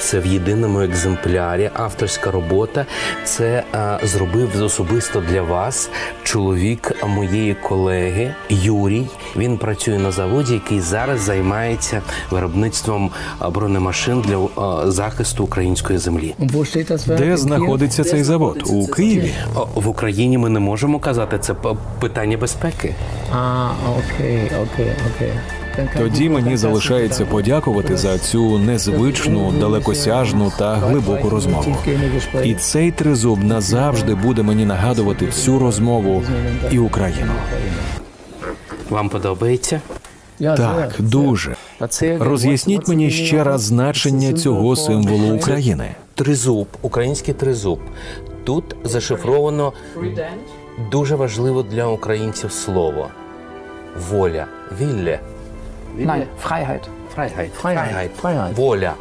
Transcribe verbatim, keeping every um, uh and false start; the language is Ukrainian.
Це в єдиному екземплярі, авторська робота. Це а, зробив особисто для вас чоловік моєї колеги Юрій. Він працює на заводі, який зараз займається виробництвом а, бронемашин для а, захисту української землі. Де знаходиться цей завод? У Києві? О, в Україні ми не можемо казати, це п- питання безпеки. А, окей, окей, окей. Тоді мені залишається подякувати за цю незвичну, далекосяжну та глибоку розмову. І цей тризуб назавжди буде мені нагадувати всю розмову і Україну. Вам подобається? Так, дуже. Роз'ясніть мені ще раз значення цього символу України. Тризуб, український тризуб. Тут зашифровано дуже важливо для українців слово. Воля. Вілля. Nein, Freiheit. Фрайгайт. Фрайгайт. Фрайгайт. Воля.